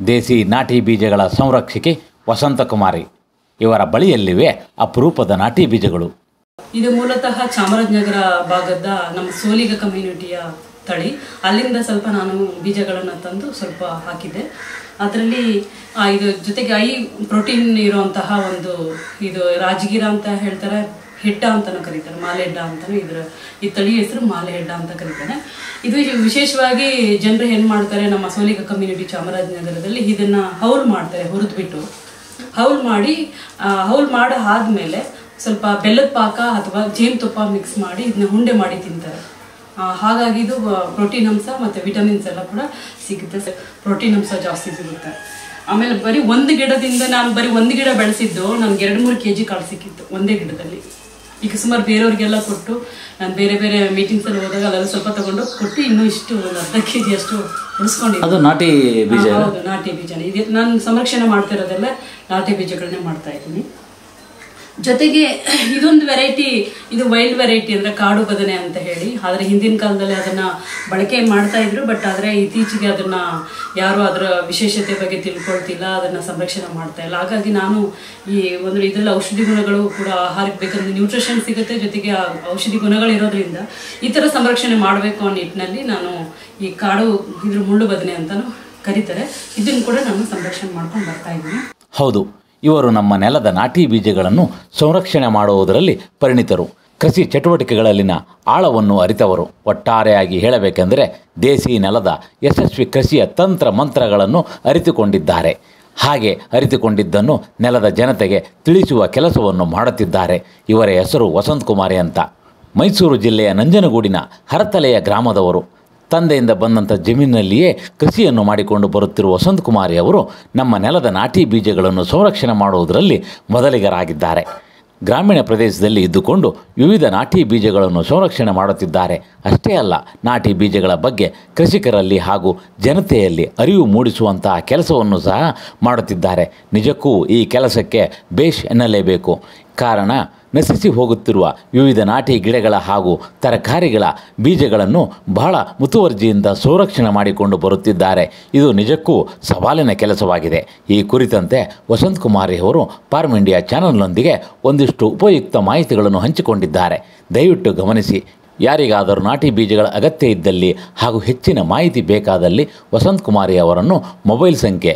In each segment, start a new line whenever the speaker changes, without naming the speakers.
ದೇಸಿ ನಾಟಿ ಬೀಜಗಳ ಸಂರಕ್ಷಕಿ ವಸಂತಕುಮಾರಿ. ಇವರ ಬಳಿಯಲ್ಲಿವೆ ಅಪರೂಪದ ನಾಟಿ ಬೀಜಗಳು.
ಇದು ಮೂಲತಃ ಚಾಮರಾಜನಗರ ಭಾಗದ ನಮ್ಮ ಸೋಲಿಗ ಕಮ್ಯುನಿಟಿಯ ತಳಿ. ಅಲ್ಲಿಂದ ಸ್ವಲ್ಪ ನಾನು ಬೀಜಗಳನ್ನು ತಂದು ಸ್ವಲ್ಪ ಹಾಕಿದ್ದೆ. ಅದರಲ್ಲಿ ಇದು ಜೊತೆಗೆ ಪ್ರೋಟೀನ್ ಇರುವಂತಹ ಒಂದು ಇದು ರಾಜಗಿರ ಅಂತ ಹೇಳ್ತಾರೆ, ಹೆಡ್ಡ ಅಂತಲೂ ಕರೀತಾರೆ, ಮಾಲೆ ಹೆಡ್ಡ ಅಂತಲೂ ಈ ತಳಿ ಹೆಸರು ಮಾಲೆ ಹೆಡ್ಡ ಅಂತ ಕರೀತಾರೆ. ಇದು ವಿಶೇಷವಾಗಿ ಜನರು ಏನು ಮಾಡ್ತಾರೆ, ನಮ್ಮ ಸೋಲಿಗ ಕಮ್ಯುನಿಟಿ ಚಾಮರಾಜನಗರದಲ್ಲಿ ಇದನ್ನು ಹೌಲ್ ಮಾಡ್ತಾರೆ. ಹುರಿದ್ಬಿಟ್ಟು ಹೌಲ್ ಆದಮೇಲೆ ಸ್ವಲ್ಪ ಬೆಲ್ಲದ ಪಾಕ ಅಥವಾ ಜೇನುತುಪ್ಪ ಮಿಕ್ಸ್ ಮಾಡಿ ಇದನ್ನ ಉಂಡೆ ಮಾಡಿ ತಿಂತಾರೆ. ಹಾಗಾಗಿ ಇದು ಪ್ರೋಟೀನ್ ಅಂಶ ಮತ್ತು ವಿಟಮಿನ್ಸ್ ಎಲ್ಲ ಕೂಡ ಸಿಗುತ್ತೆ. ಪ್ರೋಟೀನ್ ಅಂಶ ಜಾಸ್ತಿ ಸಿಗುತ್ತೆ. ಆಮೇಲೆ ನಾನು ಒಂದು ಗಿಡ ಬೆಳೆಸಿದ್ದು ನನಗೆ 2-3 kg ಕಾಳು ಸಿಕ್ಕಿತ್ತು ಒಂದೇ ಗಿಡದಲ್ಲಿ. ಈಗ ಸುಮಾರು ಬೇರೆಯವ್ರಿಗೆಲ್ಲ ಕೊಟ್ಟು ನಾನು ಬೇರೆ ಬೇರೆ ಮೀಟಿಂಗ್ಸಲ್ಲಿ ಹೋದಾಗ ಅಲ್ಲೆಲ್ಲ ಸ್ವಲ್ಪ ತಗೊಂಡು ಕೊಟ್ಟು ಇನ್ನೂ ಇಷ್ಟು ಒಂದು 10 kg ಅಷ್ಟು ಉಳಿಸ್ಕೊಂಡಿದ್ದೆ.
ಅದು ನಾಟಿ ಬೀಜ?
ಹೌದು, ನಾಟಿ ಬೀಜನೇ. ಇದು ನಾನು ಸಂರಕ್ಷಣೆ ಮಾಡ್ತಾ ಇರೋದೆಲ್ಲ ನಾಟಿ ಬೀಜಗಳನ್ನೇ ಮಾಡ್ತಾ ಇದ್ದೀನಿ. ಜೊತೆಗೆ ಇದೊಂದು ವೆರೈಟಿ, ಇದು ವೈಲ್ಡ್ ವೆರೈಟಿ ಅಂದರೆ ಕಾಡು ಬದನೆ ಅಂತ ಹೇಳಿ. ಆದರೆ ಹಿಂದಿನ ಕಾಲದಲ್ಲಿ ಅದನ್ನು ಬಳಕೆ ಮಾಡ್ತಾ ಇದ್ರು. ಬಟ್ ಆದರೆ ಇತ್ತೀಚೆಗೆ ಅದನ್ನು ಯಾರು ಅದರ ವಿಶೇಷತೆ ಬಗ್ಗೆ ತಿಳ್ಕೊಳ್ತಿಲ್ಲ, ಅದನ್ನು ಸಂರಕ್ಷಣೆ ಮಾಡ್ತಾ ಇಲ್ಲ. ಹಾಗಾಗಿ ನಾನು ಇದರಲ್ಲಿ ಔಷಧಿ ಗುಣಗಳು ಕೂಡ ಆಹಾರಕ್ಕೆ ಬೇಕಂದ್ರೆ ನ್ಯೂಟ್ರಿಷನ್ ಸಿಗುತ್ತೆ. ಜೊತೆಗೆ ಔಷಧಿ ಗುಣಗಳು ಇರೋದ್ರಿಂದ ಈ ಥರ ಸಂರಕ್ಷಣೆ ಮಾಡಬೇಕು ಅನ್ನೋ ನಿಟ್ಟಿನಲ್ಲಿ ನಾನು ಈ ಕಾಡು ಮುಳ್ಳು ಬದನೆ ಅಂತಲೂ ಕರೀತಾರೆ, ಇದನ್ನು ಕೂಡ ನಾನು ಸಂರಕ್ಷಣೆ ಮಾಡ್ಕೊಂಡು ಬರ್ತಾ ಇದ್ದೀನಿ.
ಹೌದು, ಇವರು ನಮ್ಮ ನೆಲದ ನಾಟಿ ಬೀಜಗಳನ್ನು ಸಂರಕ್ಷಣೆ ಮಾಡುವುದರಲ್ಲಿ ಪರಿಣಿತರು. ಕೃಷಿ ಚಟುವಟಿಕೆಗಳಲ್ಲಿನ ಆಳವನ್ನು ಅರಿತವರು. ಒಟ್ಟಾರೆಯಾಗಿ ಹೇಳಬೇಕೆಂದರೆ ದೇಸಿ ನೆಲದ ಯಶಸ್ವಿ ಕೃಷಿಯ ತಂತ್ರ ಮಂತ್ರಗಳನ್ನು ಅರಿತುಕೊಂಡಿದ್ದಾರೆ. ಹಾಗೆ ಅರಿತುಕೊಂಡಿದ್ದನ್ನು ನೆಲದ ಜನತೆಗೆ ತಿಳಿಸುವ ಕೆಲಸವನ್ನು ಮಾಡುತ್ತಿದ್ದಾರೆ. ಇವರ ಹೆಸರು ವಸಂತಕುಮಾರಿ ಅಂತ. ಮೈಸೂರು ಜಿಲ್ಲೆಯ ನಂಜನಗೂಡಿನ ಹರತಲೆಯ ಗ್ರಾಮದವರು. ತಂದೆಯಿಂದ ಬಂದಂಥ ಜಮೀನಿನಲ್ಲಿಯೇ ಕೃಷಿಯನ್ನು ಮಾಡಿಕೊಂಡು ಬರುತ್ತಿರುವ ವಸಂತಕುಮಾರಿ ಅವರು ನಮ್ಮ ನೆಲದ ನಾಟಿ ಬೀಜಗಳನ್ನು ಸಂರಕ್ಷಣೆ ಮಾಡುವುದರಲ್ಲಿ ಮೊದಲಿಗರಾಗಿದ್ದಾರೆ. ಗ್ರಾಮೀಣ ಪ್ರದೇಶದಲ್ಲಿ ಇದ್ದುಕೊಂಡು ವಿವಿಧ ನಾಟಿ ಬೀಜಗಳನ್ನು ಸಂರಕ್ಷಣೆ ಮಾಡುತ್ತಿದ್ದಾರೆ. ಅಷ್ಟೇ ಅಲ್ಲ, ನಾಟಿ ಬೀಜಗಳ ಬಗ್ಗೆ ಕೃಷಿಕರಲ್ಲಿ ಹಾಗೂ ಜನತೆಯಲ್ಲಿ ಅರಿವು ಮೂಡಿಸುವಂತಹ ಕೆಲಸವನ್ನು ಸಹ ಮಾಡುತ್ತಿದ್ದಾರೆ. ನಿಜಕ್ಕೂ ಈ ಕೆಲಸಕ್ಕೆ ಬೇಷ್ ಎನ್ನಲೇಬೇಕು. ಕಾರಣ, ನಶಿಸಿ ಹೋಗುತ್ತಿರುವ ವಿವಿಧ ನಾಟಿ ಗಿಡಗಳ ಹಾಗೂ ತರಕಾರಿಗಳ ಬೀಜಗಳನ್ನು ಬಹಳ ಮುತುವರ್ಜಿಯಿಂದ ಸಂರಕ್ಷಣೆ ಮಾಡಿಕೊಂಡು ಬರುತ್ತಿದ್ದಾರೆ. ಇದು ನಿಜಕ್ಕೂ ಸವಾಲಿನ ಕೆಲಸವಾಗಿದೆ. ಈ ಕುರಿತಂತೆ ವಸಂತಕುಮಾರಿ ಅವರು ಫಾರ್ಮ್ ಇಂಡಿಯಾ ಚಾನಲ್ನೊಂದಿಗೆ ಒಂದಿಷ್ಟು ಉಪಯುಕ್ತ ಮಾಹಿತಿಗಳನ್ನು ಹಂಚಿಕೊಂಡಿದ್ದಾರೆ. ದಯವಿಟ್ಟು ಗಮನಿಸಿ. ಯಾರಿಗಾದರೂ ನಾಟಿ ಬೀಜಗಳ ಅಗತ್ಯ ಇದ್ದಲ್ಲಿ ಹಾಗೂ ಹೆಚ್ಚಿನ ಮಾಹಿತಿ ಬೇಕಾದಲ್ಲಿ ವಸಂತಕುಮಾರಿ ಅವರನ್ನು ಮೊಬೈಲ್ ಸಂಖ್ಯೆ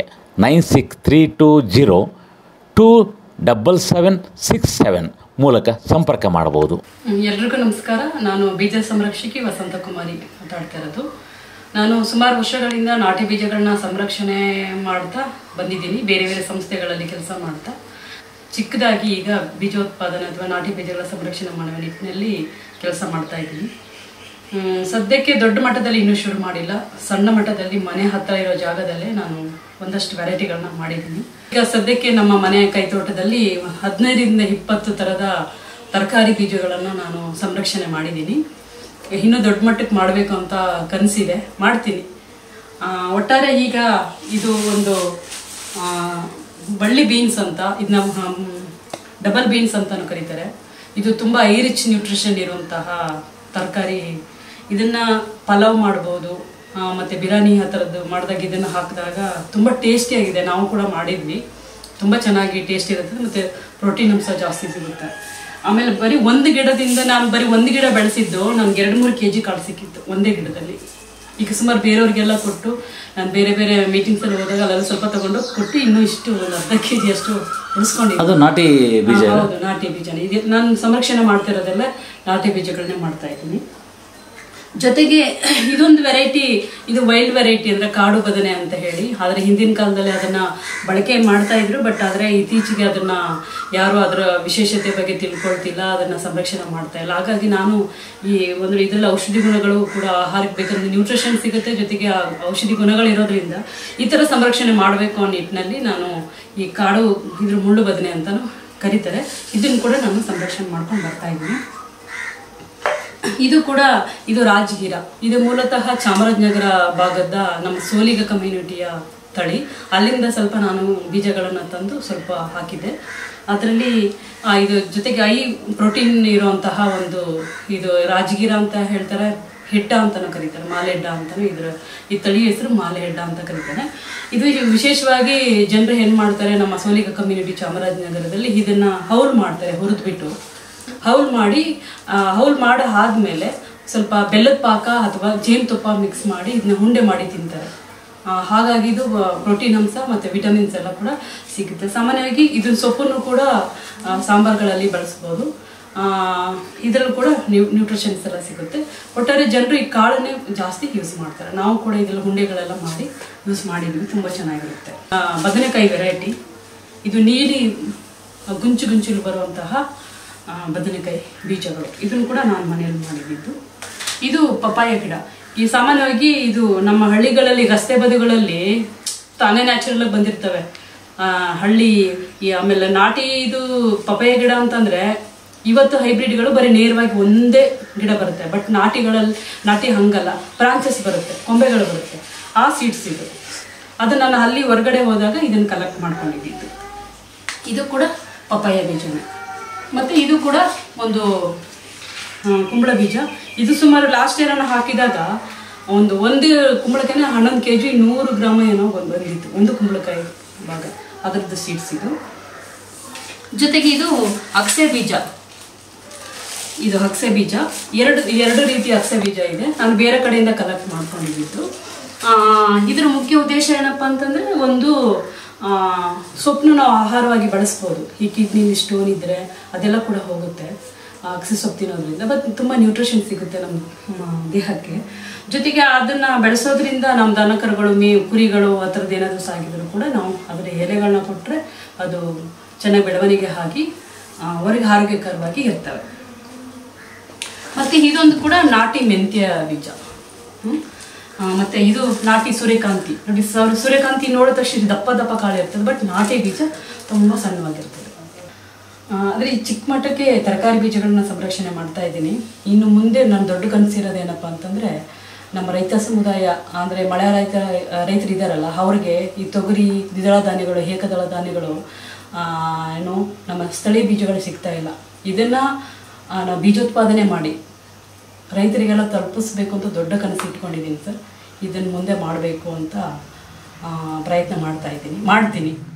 9632027767 ಮೂಲಕ ಸಂಪರ್ಕ ಮಾಡಬಹುದು.
ಎಲ್ರಿಗೂ ನಮಸ್ಕಾರ. ನಾನು ಬೀಜ ಸಂರಕ್ಷಕಿ ವಸಂತಕುಮಾರಿ ಮಾತಾಡ್ತಾ ಇರೋದು. ನಾನು ಸುಮಾರು ವರ್ಷಗಳಿಂದ ನಾಟಿ ಬೀಜಗಳನ್ನ ಸಂರಕ್ಷಣೆ ಮಾಡ್ತಾ ಬಂದಿದ್ದೀನಿ. ಬೇರೆ ಬೇರೆ ಸಂಸ್ಥೆಗಳಲ್ಲಿ ಕೆಲಸ ಮಾಡ್ತಾ ಚಿಕ್ಕದಾಗಿ ಈಗ ಬೀಜೋತ್ಪಾದನೆ ಅಥವಾ ನಾಟಿ ಬೀಜಗಳ ಸಂರಕ್ಷಣೆ ಮಾಡುವ ನಿಟ್ಟಿನಲ್ಲಿ ಕೆಲಸ ಮಾಡ್ತಾ ಇದ್ದೀನಿ. ಸದ್ಯಕ್ಕೆ ದೊಡ್ಡ ಮಟ್ಟದಲ್ಲಿ ಇನ್ನೂ ಶುರು ಮಾಡಿಲ್ಲ. ಸಣ್ಣ ಮಟ್ಟದಲ್ಲಿ ಮನೆ ಹತ್ತಿರ ಇರೋ ಜಾಗದಲ್ಲೇ ನಾನು ಒಂದಷ್ಟು ವೆರೈಟಿಗಳನ್ನ ಮಾಡಿದ್ದೀನಿ. ಈಗ ಸದ್ಯಕ್ಕೆ ನಮ್ಮ ಮನೆ ಕೈತೋಟದಲ್ಲಿ 15-20 ಥರದ ತರಕಾರಿ ಬೀಜಗಳನ್ನು ನಾನು ಸಂರಕ್ಷಣೆ ಮಾಡಿದ್ದೀನಿ. ಇನ್ನೂ ದೊಡ್ಡ ಮಟ್ಟಕ್ಕೆ ಮಾಡಬೇಕು ಅಂತ ಕನಸಿದೆ, ಮಾಡ್ತೀನಿ. ಒಟ್ಟಾರೆ ಈಗ ಇದು ಒಂದು ಬಳ್ಳಿ ಬೀನ್ಸ್ ಅಂತ, ಇದನ್ನ ಡಬಲ್ ಬೀನ್ಸ್ ಅಂತಲೂ ಕರೀತಾರೆ. ಇದು ತುಂಬ ರಿಚ್ ನ್ಯೂಟ್ರಿಷನ್ ಇರುವಂತಹ ತರಕಾರಿ. ಇದನ್ನು ಪಲಾವ್ ಮಾಡ್ಬೋದು, ಮತ್ತು ಬಿರಿಯಾನಿ ಆ ಥರದ್ದು ಮಾಡಿದಾಗ ಇದನ್ನು ಹಾಕಿದಾಗ ತುಂಬ ಟೇಸ್ಟಿಯಾಗಿದೆ. ನಾವು ಕೂಡ ಮಾಡಿದ್ವಿ, ತುಂಬ ಚೆನ್ನಾಗಿ ಟೇಸ್ಟ್ ಇರುತ್ತೆ ಮತ್ತು ಪ್ರೋಟೀನ್ ಅಂಶ ಜಾಸ್ತಿ ಸಿಗುತ್ತೆ. ಆಮೇಲೆ ನಾನು ಬರೀ ಒಂದು ಗಿಡ ಬೆಳೆಸಿದ್ದು ನನಗೆ 2-3 kg ಕಾಳು ಸಿಕ್ಕಿತ್ತು ಒಂದೇ ಗಿಡದಲ್ಲಿ. ಈಗ ಸುಮಾರು ಬೇರೆಯವ್ರಿಗೆಲ್ಲ ಕೊಟ್ಟು ನಾನು ಬೇರೆ ಬೇರೆ ಮೀಟಿಂಗ್ಸಲ್ಲಿ ಹೋದಾಗ ಅಲ್ಲೆಲ್ಲ ಸ್ವಲ್ಪ ತಗೊಂಡು ಕೊಟ್ಟು ಇನ್ನೂ ಇಷ್ಟು ಒಂದು 10 kg ಅಷ್ಟು ಉಳಿಸ್ಕೊಂಡಿದ್ದೆ.
ಅದು ನಾಟಿ ಬೀಜ?
ಹೌದು, ನಾಟಿ ಬೀಜನೇ. ಇದು ನಾನು ಸಂರಕ್ಷಣೆ ಮಾಡ್ತಿರೋದೆಲ್ಲ ನಾಟಿ ಬೀಜಗಳನ್ನೇ ಮಾಡ್ತಾ ಇದ್ದೀನಿ. ಜೊತೆಗೆ ಇದೊಂದು ವೆರೈಟಿ, ಇದು ವೈಲ್ಡ್ ವೆರೈಟಿ ಅಂದರೆ ಕಾಡು ಬದನೆ ಅಂತ ಹೇಳಿ. ಆದರೆ ಹಿಂದಿನ ಕಾಲದಲ್ಲಿ ಅದನ್ನು ಬಳಕೆ ಮಾಡ್ತಾ ಇದ್ರು. ಬಟ್ ಆದರೆ ಇತ್ತೀಚೆಗೆ ಅದನ್ನು ಯಾರು ಅದರ ವಿಶೇಷತೆ ಬಗ್ಗೆ ತಿಳ್ಕೊಳ್ತಿಲ್ಲ, ಅದನ್ನು ಸಂರಕ್ಷಣೆ ಮಾಡ್ತಾ ಇಲ್ಲ. ಹಾಗಾಗಿ ನಾನು ಇದರಲ್ಲಿ ಔಷಧಿ ಗುಣಗಳು ಕೂಡ ಆಹಾರಕ್ಕೆ ಬೇಕಂದ್ರೆ ನ್ಯೂಟ್ರಿಷನ್ ಸಿಗುತ್ತೆ. ಜೊತೆಗೆ ಔಷಧಿ ಗುಣಗಳು ಇರೋದ್ರಿಂದ ಈ ಥರ ಸಂರಕ್ಷಣೆ ಮಾಡಬೇಕು ಅನ್ನೋ ನಿಟ್ಟಿನಲ್ಲಿ ನಾನು ಈ ಕಾಡು ಮುಳ್ಳು ಬದನೆ ಅಂತಲೂ ಕರೀತಾರೆ, ಇದನ್ನು ಕೂಡ ನಾನು ಸಂರಕ್ಷಣೆ ಮಾಡ್ಕೊಂಡು ಬರ್ತಾ ಇದ್ದೀನಿ. ಇದು ರಾಜಗಿರ. ಇದು ಮೂಲತಃ ಚಾಮರಾಜನಗರ ಭಾಗದ ನಮ್ಮ ಸೋಲಿಗ ಕಮ್ಯುನಿಟಿಯ ತಳಿ. ಅಲ್ಲಿಂದ ಸ್ವಲ್ಪ ನಾನು ಬೀಜಗಳನ್ನು ತಂದು ಸ್ವಲ್ಪ ಹಾಕಿದ್ದೆ. ಅದರಲ್ಲಿ ಇದು ಜೊತೆಗೆ ಪ್ರೋಟೀನ್ ಇರುವಂತಹ ಇದು ರಾಜಗಿರ ಅಂತ ಹೇಳ್ತಾರೆ, ಹೆಡ್ಡ ಅಂತಲೂ ಕರೀತಾರೆ, ಮಾಲೆ ಹೆಡ್ಡ ಅಂತಲೂ ಈ ತಳಿ ಹೆಸರು ಮಾಲೆ ಹೆಡ್ಡ ಅಂತ ಕರೀತಾರೆ. ಇದು ವಿಶೇಷವಾಗಿ ಜನರು ಏನು ಮಾಡ್ತಾರೆ, ನಮ್ಮ ಸೋಲಿಗ ಕಮ್ಯುನಿಟಿ ಚಾಮರಾಜನಗರದಲ್ಲಿ ಇದನ್ನು ಹೌಲ್ ಮಾಡ್ತಾರೆ, ಹುರಿದ್ಬಿಟ್ಟು ಹೌಲ್ ಆದಮೇಲೆ ಸ್ವಲ್ಪ ಬೆಲ್ಲದ ಪಾಕ ಅಥವಾ ಜೇನುತುಪ್ಪ ಮಿಕ್ಸ್ ಮಾಡಿ ಇದನ್ನ ಉಂಡೆ ಮಾಡಿ ತಿಂತಾರೆ. ಹಾಗಾಗಿ ಇದು ಪ್ರೋಟೀನ್ ಅಂಶ ಮತ್ತು ವಿಟಮಿನ್ಸ್ ಎಲ್ಲ ಕೂಡ ಸಿಗುತ್ತೆ. ಸಾಮಾನ್ಯವಾಗಿ ಇದನ್ನ ಸೊಪ್ಪನ್ನು ಕೂಡ ಸಾಂಬಾರುಗಳಲ್ಲಿ ಬಳಸ್ಬೋದು. ಇದರಲ್ಲೂ ಕೂಡ ನ್ಯೂಟ್ರಿಷನ್ಸ್ ಎಲ್ಲ ಸಿಗುತ್ತೆ. ಒಟ್ಟಾರೆ ಜನರು ಈ ಕಾಳನ್ನೇ ಜಾಸ್ತಿ ಯೂಸ್ ಮಾಡ್ತಾರೆ. ನಾವು ಕೂಡ ಇದೆಲ್ಲ ಉಂಡೆಗಳೆಲ್ಲ ಮಾಡಿ ಯೂಸ್ ಮಾಡಿದ್ವಿ, ತುಂಬ ಚೆನ್ನಾಗಿರುತ್ತೆ. ಬದನೆಕಾಯಿ ವೆರೈಟಿ ಇದು ನೀಲಿ ಗುಂಚು ಬರುವಂತಹ ಬದನೆಕಾಯಿ ಬೀಜಗಳು, ಇದನ್ನು ಕೂಡ ನಾನು ಮನೆಯಲ್ಲಿ ಮಾಡಿದ್ದು. ಇದು ಪಪಾಯ ಗಿಡ. ಈ ಸಾಮಾನ್ಯವಾಗಿ ಇದು ನಮ್ಮ ಹಳ್ಳಿಗಳಲ್ಲಿ ರಸ್ತೆ ಬದಿಗಳಲ್ಲಿ ತಾನೇ ನ್ಯಾಚುರಲ್ ಆಗಿ ಬಂದಿರ್ತವೆ. ಹಳ್ಳಿ ಆಮೇಲೆ ನಾಟಿ ಇದು ಪಪಾಯ ಗಿಡ ಅಂತಂದ್ರೆ ಇವತ್ತು ಹೈಬ್ರಿಡ್ಗಳು ಬರೀ ನೇರವಾಗಿ ಒಂದೇ ಗಿಡ ಬರುತ್ತೆ. ಬಟ್ ನಾಟಿ ಹಂಗಲ್ಲ, ಬ್ರಾಂಚಸ್ ಬರುತ್ತೆ, ಕೊಂಬೆಗಳು ಬರುತ್ತೆ. ಆ ಸೀಡ್ಸ್ ಇದು. ಅದು ನಾನು ಅಲ್ಲಿ ಹೊರಗಡೆ ಹೋದಾಗ ಇದನ್ನು ಕಲೆಕ್ಟ್ ಮಾಡ್ಕೊಂಡಿದ್ದು. ಇದು ಕೂಡ ಪಪಾಯ ಬೀಜನೇ. ಮತ್ತು ಇದು ಕೂಡ ಒಂದು ಕುಂಬಳ ಬೀಜ. ಇದು ಸುಮಾರು ಲಾಸ್ಟ್ ಇಯರ್ ನಾನು ಹಾಕಿದಾಗ ಒಂದು ಕುಂಬಳಕಾಯಿನ 11 kg 100 ಗ್ರಾಮ ಏನೋ ಬಂದಿತ್ತು, ಒಂದು ಕುಂಬಳಕಾಯಿ ಭಾಗ, ಅದರದ್ದು ಸೀಡ್ಸ್ ಇದು. ಜೊತೆಗೆ ಇದು ಅಗಸೆ ಬೀಜ. ಇದು ಅಗಸೆ ಬೀಜ, ಎರಡು ರೀತಿಯ ಅಗಸೆ ಬೀಜ ಇದೆ. ನಾನು ಬೇರೆ ಕಡೆಯಿಂದ ಕಲೆಕ್ಟ್ ಮಾಡ್ಕೊಂಡಿದ್ದು. ಇದರ ಮುಖ್ಯ ಉದ್ದೇಶ ಏನಪ್ಪ ಅಂತಂದರೆ, ಒಂದು ಸೊಪ್ಪನ್ನು ನಾವು ಆಹಾರವಾಗಿ ಬಳಸ್ಬೋದು. ಈ ಕಿಡ್ನಿಲಿ ಸ್ಟೋನ್ ಇದ್ದರೆ ಅದೆಲ್ಲ ಕೂಡ ಹೋಗುತ್ತೆ ಅಗಸೆ ಸೊಪ್ಪು ತಿನ್ನೋದ್ರಿಂದ. ಬಟ್ ತುಂಬ ನ್ಯೂಟ್ರಿಷನ್ ಸಿಗುತ್ತೆ ನಮ್ಮ ದೇಹಕ್ಕೆ. ಜೊತೆಗೆ ಅದನ್ನು ಬೆಳೆಸೋದ್ರಿಂದ ನಮ್ಮ ದನಕರುಗಳು, ಕುರಿಗಳು ಆ ಥರದ್ದು ಏನಾದರೂ ಸಾಗಿದ್ರು ಕೂಡ ನಾವು ಅದರ ಎಲೆಗಳನ್ನ ಕೊಟ್ಟರೆ ಅದು ಚೆನ್ನಾಗಿ ಬೆಳವಣಿಗೆ ಆಗಿ ಅವರಿಗೆ ಆರೋಗ್ಯಕರವಾಗಿ ಇರ್ತವೆ. ಮತ್ತು ಇದೊಂದು ಕೂಡ ನಾಟಿ ಮೆಂತ್ಯ ಬೀಜ. ಮತ್ತು ಇದು ನಾಟಿ ಸೂರ್ಯಕಾಂತಿ. ನೋಡಿ, ಸೂರ್ಯಕಾಂತಿ ನೋಡಿದ ತಕ್ಷಣ ದಪ್ಪ ಕಾಳು ಇರ್ತದೆ, ಬಟ್ ನಾಟಿ ಬೀಜ ತುಂಬ ಸಣ್ಣವಾಗಿರ್ತದೆ. ಆದರೆ ಈ ಚಿಕ್ಕ ಮಟ್ಟಕ್ಕೆ ತರಕಾರಿ ಬೀಜಗಳನ್ನ ಸಂರಕ್ಷಣೆ ಮಾಡ್ತಾ ಇದ್ದೀನಿ. ಇನ್ನು ಮುಂದೆ ನಾನು ದೊಡ್ಡ ಕನಸಿರೋದೇನಪ್ಪ ಅಂತಂದರೆ, ನಮ್ಮ ರೈತ ಸಮುದಾಯ ಅಂದರೆ ಮಳೆ ರೈತರು ಇದ್ದಾರಲ್ಲ, ಅವ್ರಿಗೆ ಈ ತೊಗರಿ, ದ್ವಿದಳ ಧಾನ್ಯಗಳು, ಏಕದಳ ಧಾನ್ಯಗಳು ನಮ್ಮ ಸ್ಥಳೀಯ ಬೀಜಗಳು ಸಿಗ್ತಾ ಇಲ್ಲ. ಇದನ್ನು ನಾವು ಬೀಜೋತ್ಪಾದನೆ ಮಾಡಿ ರೈತರಿಗೆಲ್ಲ ತಲುಪಿಸ್ಬೇಕು ಅಂತ ದೊಡ್ಡ ಕನಸು ಇಟ್ಕೊಂಡಿದ್ದೀನಿ ಸರ್. ಇದನ್ನು ಮುಂದೆ ಮಾಡಬೇಕು ಅಂತ ಪ್ರಯತ್ನ ಮಾಡ್ತೀನಿ.